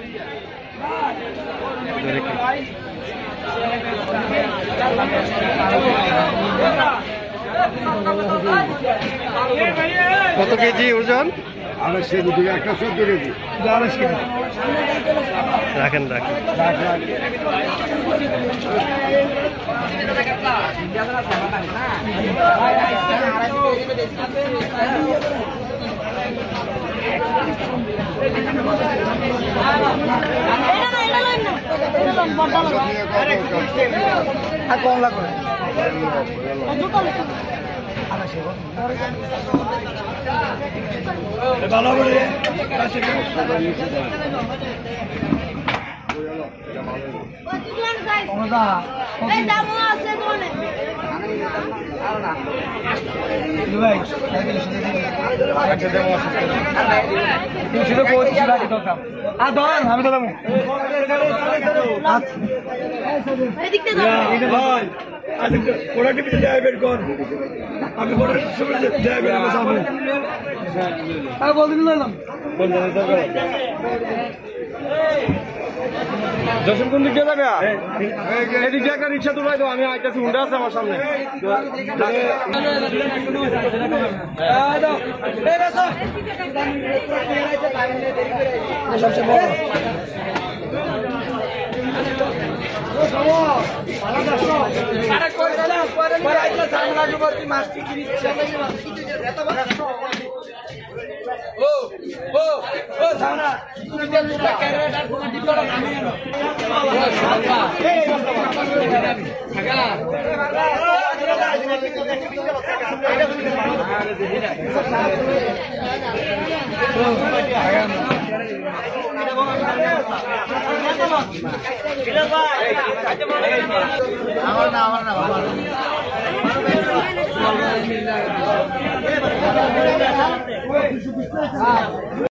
কত কেজি ওজন? 250 কেজি, একটা 14 কেজি। 250 কেজি রাখেন কম লাগবে। ভালো করে আমি তো ওরা টিভিতে যায় বের কর আমি দর্শন কোন দিক দিয়ে যাবে? এদিক দিয়ে একটা রিক্সা তুলাই দাও, আমি আইতেছি, হুন্ডা আছে আমার সামনে। আমার না